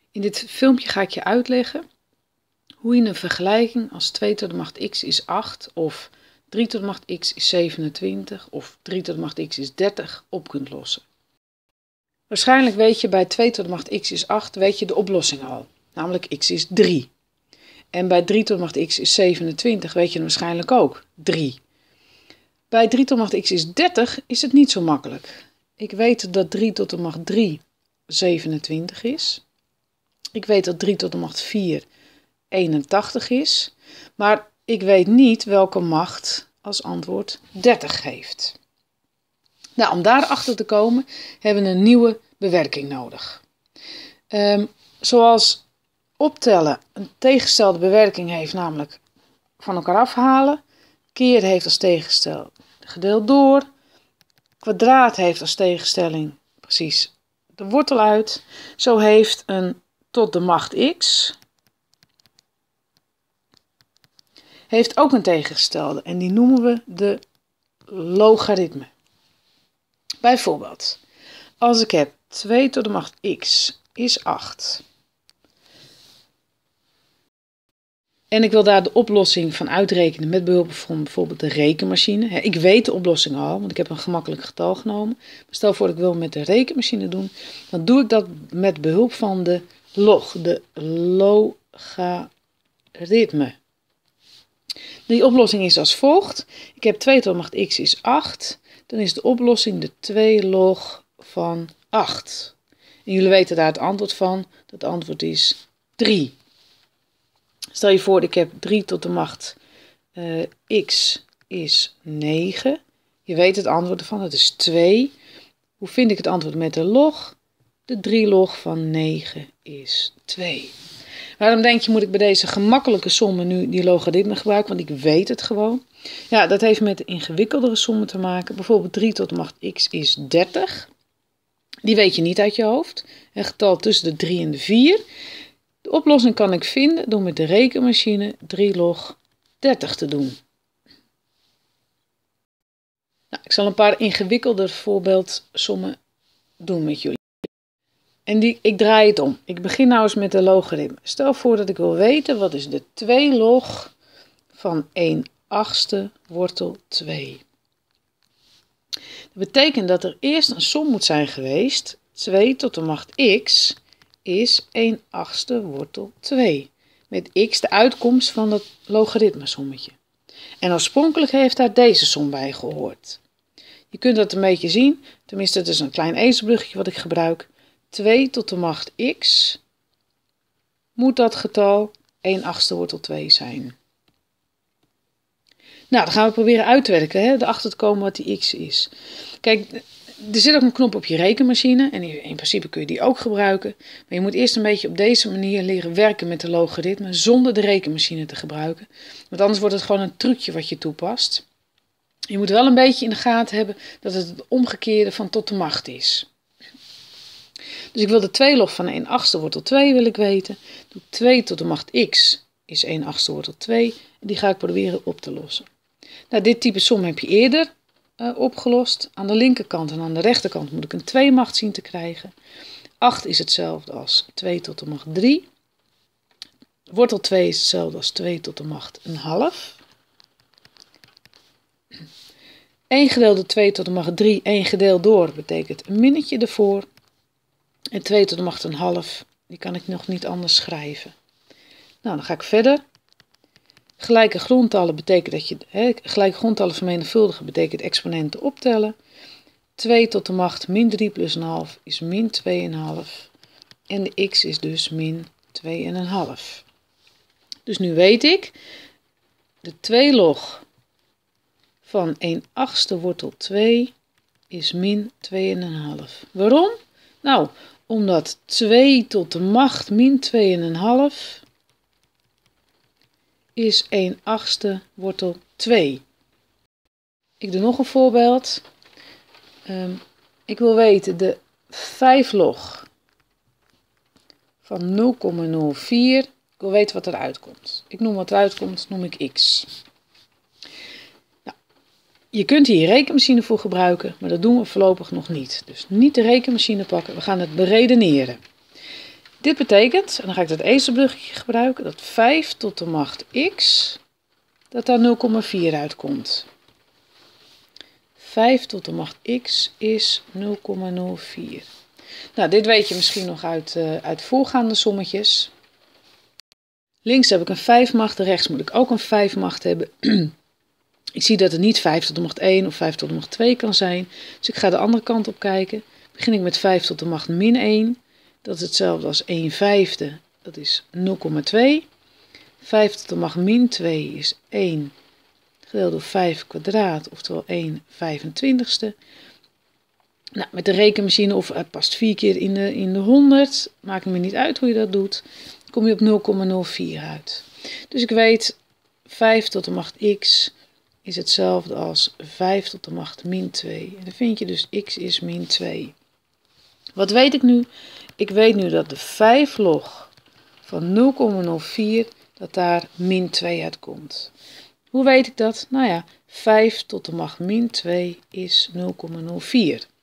In dit filmpje ga ik je uitleggen hoe je een vergelijking als 2 tot de macht x is 8 of 3 tot de macht x is 27 of 3 tot de macht x is 30 op kunt lossen. Waarschijnlijk weet je bij 2 tot de macht x is 8 weet je de oplossing al, namelijk x is 3. En bij 3 tot de macht x is 27 weet je hem waarschijnlijk ook, 3. Bij 3 tot de macht x is 30 is het niet zo makkelijk. Ik weet dat 3 tot de macht 3 27 is. Ik weet dat 3 tot de macht 4 81 is. Maar ik weet niet welke macht als antwoord 30 geeft. Nou, om daarachter te komen hebben we een nieuwe bewerking nodig. Zoals optellen een tegengestelde bewerking heeft, namelijk van elkaar afhalen. Keer heeft als tegenstel gedeeld door. Kwadraat heeft als tegenstelling precies de wortel uit. Zo heeft een tot de macht x heeft ook een tegengestelde en die noemen we de logaritme. Bijvoorbeeld, als ik heb 2 tot de macht x is 8 en ik wil daar de oplossing van uitrekenen met behulp van bijvoorbeeld de rekenmachine. Ik weet de oplossing al, want ik heb een gemakkelijk getal genomen. Maar stel voor dat ik wil met de rekenmachine doen, dan doe ik dat met behulp van de log, de logaritme. Die oplossing is als volgt. Ik heb 2 tot de macht x is 8. Dan is de oplossing de 2 log van 8. En jullie weten daar het antwoord van. Dat antwoord is 3. Stel je voor, ik heb 3 tot de macht x is 9. Je weet het antwoord ervan, dat is 2. Hoe vind ik het antwoord met de log? De 3 log van 9 is 2. Waarom denk je, moet ik bij deze gemakkelijke sommen nu die logaritme gebruiken? Want ik weet het gewoon. Ja, dat heeft met de ingewikkeldere sommen te maken. Bijvoorbeeld 3 tot de macht x is 30. Die weet je niet uit je hoofd. Een getal tussen de 3 en de 4. De oplossing kan ik vinden door met de rekenmachine 3 log 30 te doen. Nou, ik zal een paar ingewikkelder voorbeeldsommen doen met jullie. En ik draai het om. Ik begin nou eens met de logaritme. Stel voor dat ik wil weten wat is de 2 log van 1/8 wortel 2. Dat betekent dat er eerst een som moet zijn geweest. 2 tot de macht x is 1/8 wortel 2. Met x de uitkomst van het logaritmesommetje. En oorspronkelijk heeft daar deze som bij gehoord. Je kunt dat een beetje zien. Tenminste, het is een klein ezelbruggetje wat ik gebruik. 2 tot de macht x moet dat getal 1/8 wortel 2 zijn. Nou, dan gaan we proberen uit te werken, erachter te komen wat die x is. Kijk, er zit ook een knop op je rekenmachine en in principe kun je die ook gebruiken. Maar je moet eerst een beetje op deze manier leren werken met de logaritme zonder de rekenmachine te gebruiken. Want anders wordt het gewoon een trucje wat je toepast. Je moet wel een beetje in de gaten hebben dat het het omgekeerde van tot de macht is. Dus ik wil de 2 log van 1/8 wortel 2 wil ik weten. Doe 2 tot de macht x is 1/8 wortel 2. En die ga ik proberen op te lossen. Nou, dit type som heb je eerder opgelost. Aan de linkerkant en aan de rechterkant moet ik een 2 macht zien te krijgen. 8 is hetzelfde als 2 tot de macht 3. Wortel 2 is hetzelfde als 2 tot de macht 1/2. 1 gedeeld door 2 tot de macht 3, 1 gedeeld door betekent een minnetje ervoor. En 2 tot de macht 1/2, die kan ik nog niet anders schrijven. Nou, dan ga ik verder. Gelijke grondtallen betekent dat je, gelijke grondtallen vermenigvuldigen betekent exponenten optellen. 2 tot de macht min 3 plus 1/2 is min 2,5. En de x is dus min 2,5. Dus nu weet ik, de 2 log van 1/8 wortel 2 is min 2,5. Waarom? Nou, omdat 2 tot de macht min 2,5 is 1/8 wortel 2. Ik doe nog een voorbeeld. Ik wil weten de 5 log van 0,04. Ik wil weten wat eruit komt. Ik noem wat eruit komt, noem ik x. Nou, je kunt hier je rekenmachine voor gebruiken, maar dat doen we voorlopig nog niet. Dus niet de rekenmachine pakken, we gaan het beredeneren. Dit betekent, en dan ga ik dat ezelbruggetje gebruiken, dat 5 tot de macht x, dat daar 0,4 uitkomt. 5 tot de macht x is 0,04. Nou, dit weet je misschien nog uit voorgaande sommetjes. Links heb ik een 5 macht, rechts moet ik ook een 5 macht hebben. Ik zie dat het niet 5 tot de macht 1 of 5 tot de macht 2 kan zijn. Dus ik ga de andere kant op kijken. Begin ik met 5 tot de macht min 1. Dat is hetzelfde als 1 vijfde. Dat is 0,2. 5 tot de macht min 2 is 1 gedeeld door 5 kwadraat, oftewel 1 25ste. Nou, met de rekenmachine of het past 4 keer in de 100. Maakt me niet uit hoe je dat doet. Dan kom je op 0,04 uit. Dus ik weet 5 tot de macht x is hetzelfde als 5 tot de macht min 2. En dan vind je dus x is min 2. Wat weet ik nu? Ik weet nu dat de 5 log van 0,04, dat daar min 2 uitkomt. Hoe weet ik dat? Nou ja, 5 tot de macht min 2 is 0,04.